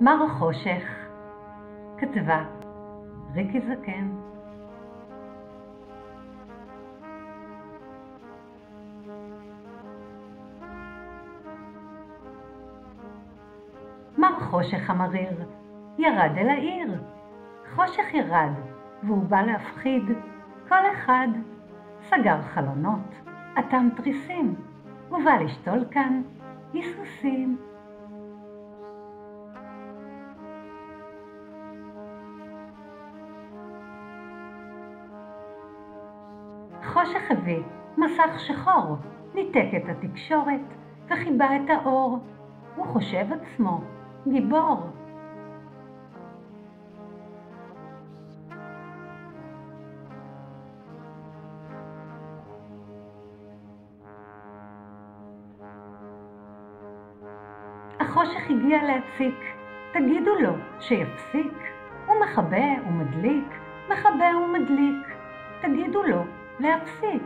מר חושך, כתבה ריקי זקן. מר חושך המריר ירד אל העיר. חושך ירד והוא בא להפחיד כל אחד. סגר חלונות, אטם תריסים, ובא לשתול כאן היסוסים. חושך הביא מסך שחור, ניתק את התקשורת וחיבה את האור. הוא חושב עצמו גיבור. החושך הגיע להציק. תגידו לו שיפסיק. הוא מכבה ומדליק, מכבה ומדליק. תגידו לו להפסיק.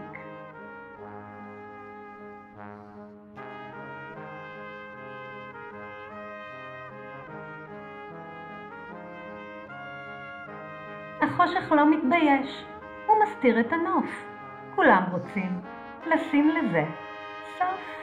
החושך לא מתבייש, הוא מסתיר את הנוף. כולם רוצים לשים לזה סוף.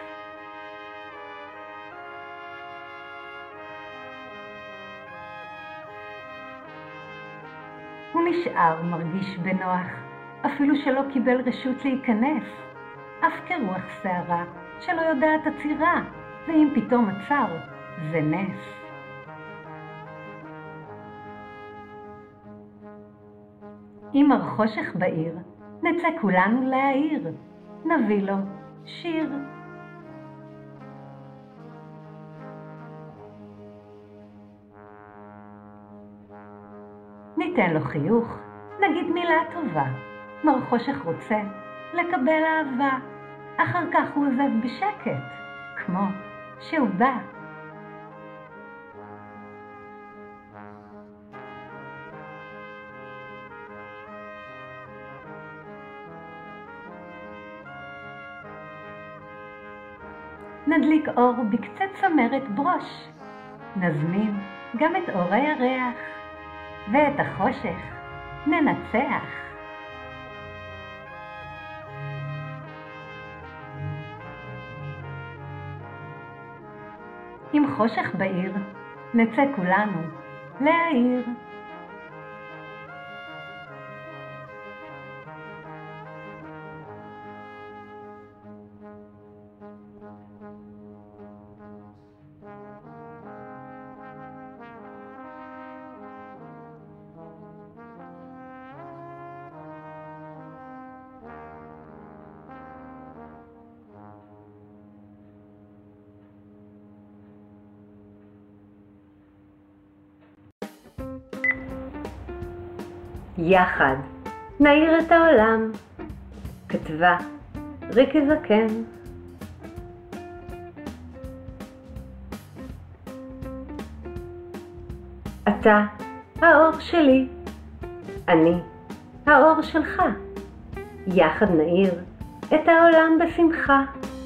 הוא נשאר מרגיש בנוח, אפילו שלא קיבל רשות להיכנס. אף כרוח שערה שלא יודעת עצירה, ואם פתאום עצר, זה נס. אם מר חושך בעיר, נצא כולנו להעיר, נביא לו שיר. ניתן לו חיוך, נגיד מילה טובה. מר חושך רוצה לקבל אהבה, אחר כך הוא עוזב בשקט, כמו שהוא בא. נדליק אור בקצה צמרת ברוש, נזמין גם את אור הירח, ואת החושך ננצח. עם חושך בעיר, נצא כולנו להעיר. יחד נאיר את העולם. כתבה ריקי זקן. אתה האור שלי, אני האור שלך. יחד נאיר את העולם בשמחה.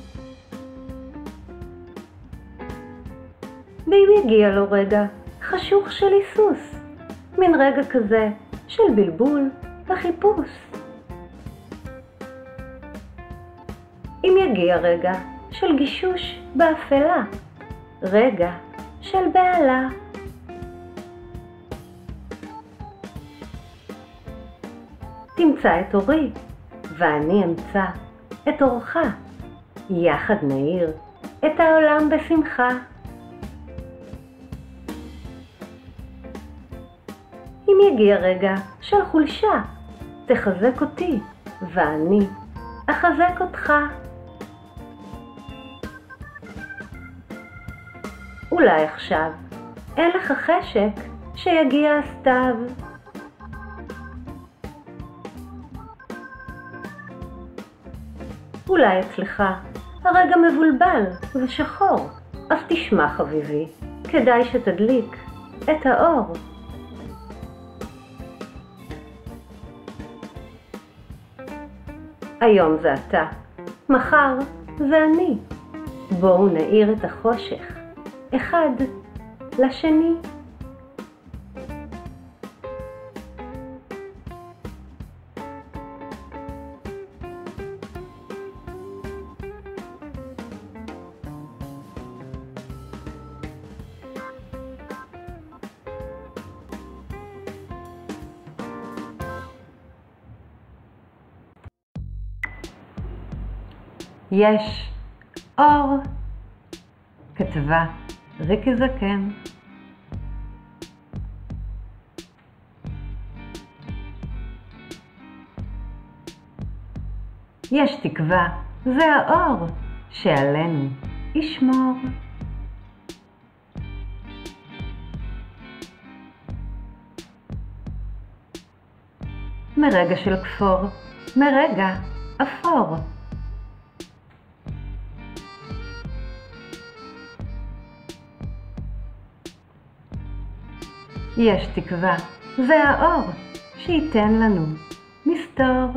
ואם יגיע לו רגע חשוך של היסוס, מן רגע כזה של בלבול וחיפוש. אם יגיע רגע של גישוש באפלה, רגע של בעלה. תמצא את אורי, ואני אמצא את אורך. יחד נאיר את העולם בשמחה. אם יגיע רגע של חולשה, תחזק אותי, ואני אחזק אותך. אולי עכשיו אין לך חשק שיגיע הסתיו. אולי אצלך הרגע מבולבל ושחור, אז תשמע חביבי, כדאי שתדליק את האור. היום זה אתה, מחר זה אני. בואו נאיר את החושך, אחד לשני. יש אור, כתבה ריקי זקן. יש תקווה, זה האור שעלינו ישמור. מרגע של כפור, מרגע אפור. יש תקווה, זה האור שייתן לנו מסתור.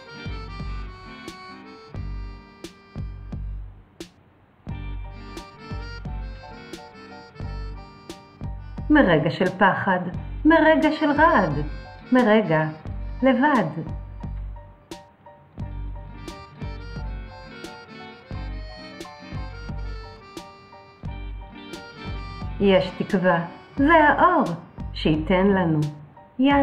מרגע של פחד, מרגע של רעד, מרגע לבד. יש תקווה, זה האור שייתן לנו יד.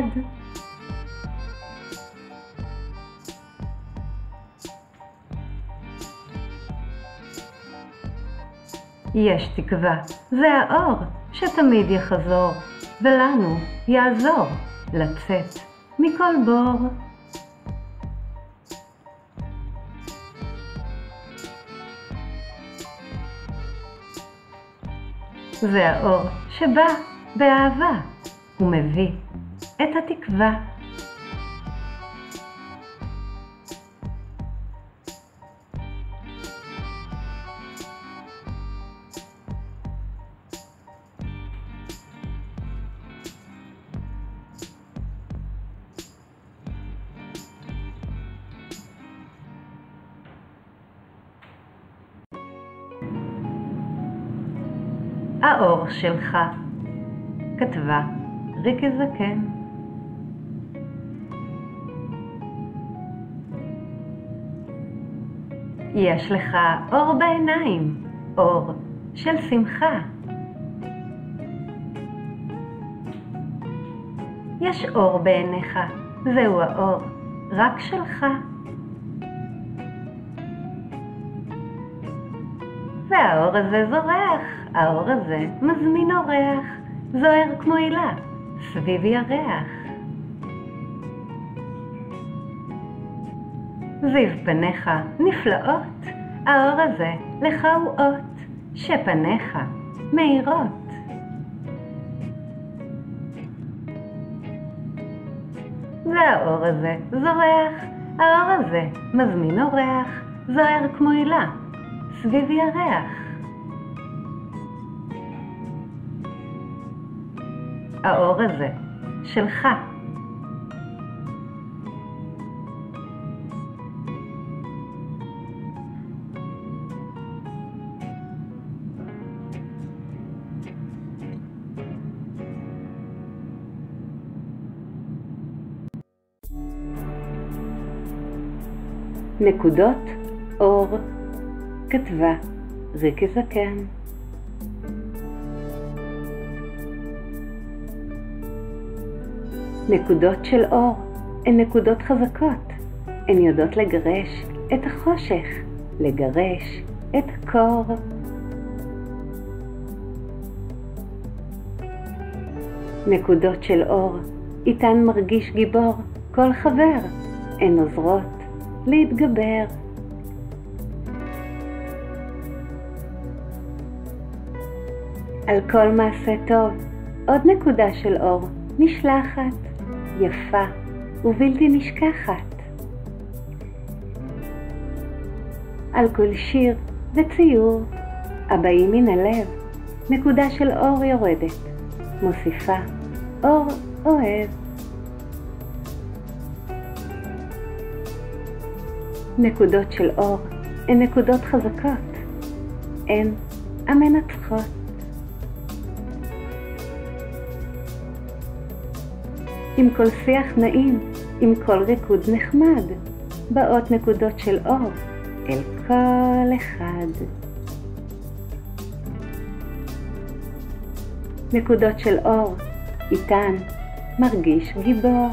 יש תקווה, זה האור שתמיד יחזור, ולנו יעזור לצאת מכל בור. זה האור שבא באהבה ומביא את התקווה. האור שלך, כתבה ריקי זקן. יש לך אור בעיניים, אור של שמחה. יש אור בעיניך, זהו האור רק שלך. והאור הזה זורח, האור הזה מזמין אורח, זוהר כמו הילה סביב ירח. זיו פניך נפלאות, האור הזה לך הוא אות, שפניך מאירות. והאור הזה זורח, האור הזה מזמין אורח, זוהר כמו הילה סביב ירח. האור הזה שלך. נקודות אור, כתבה ריקי זקן. נקודות של אור הן נקודות חזקות, הן יודעות לגרש את החושך, לגרש את הקור. נקודות של אור, איתן מרגיש גיבור כל חבר, הן עוזרות להתגבר. על כל מעשה טוב, עוד נקודה של אור נשלחת, יפה ובלתי נשכחת. על כל שיר וציור, הבאים מן הלב, נקודה של אור יורדת, מוסיפה אור אוהב. נקודות של אור הן נקודות חזקות, הן המנצחות. עם כל שיח נעים, עם כל ריקוד נחמד, באות נקודות של אור אל כל אחד. נקודות של אור, איתן מרגיש גיבור.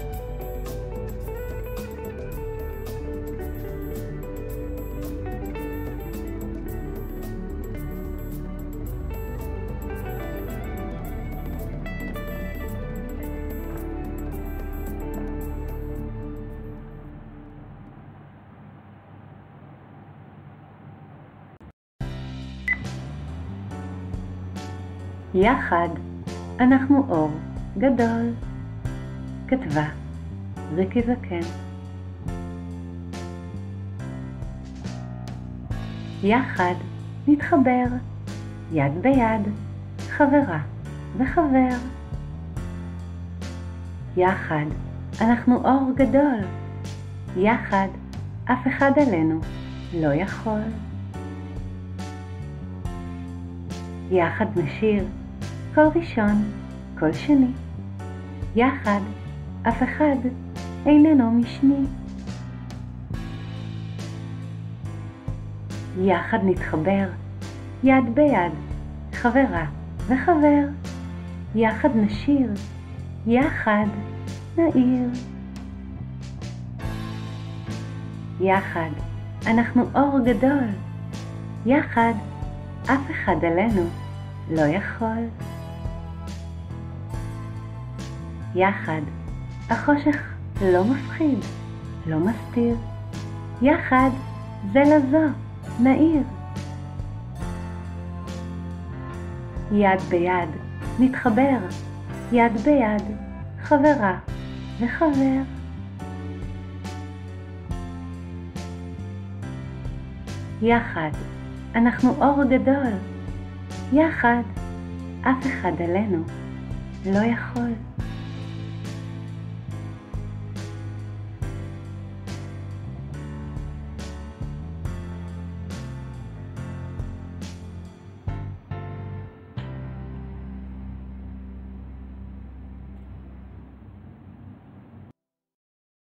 יחד אנחנו אור גדול. כתבה ריקי זקן. יחד נתחבר, יד ביד, חברה וחבר. יחד אנחנו אור גדול. יחד אף אחד עלינו לא יכול. יחד נשיר קול ראשון, קול שני. יחד אף אחד איננו משני. יחד נתחבר, יד ביד, חברה וחבר. יחד נשיר, יחד נעיר. יחד אנחנו אור גדול. יחד אף אחד עלינו לא יכול. יחד החושך לא מפחיד, לא מסתיר. יחד זה לזו נעיר. יד ביד נתחבר, יד ביד, חברה וחבר. יחד אנחנו אור גדול. יחד אף אחד עלינו לא יכול.